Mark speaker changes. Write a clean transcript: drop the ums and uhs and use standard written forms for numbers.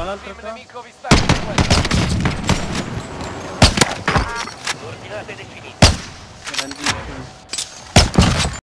Speaker 1: un altro qua.
Speaker 2: nemico vi sta inseguendo. Ordinate definite.
Speaker 1: Grandissimo.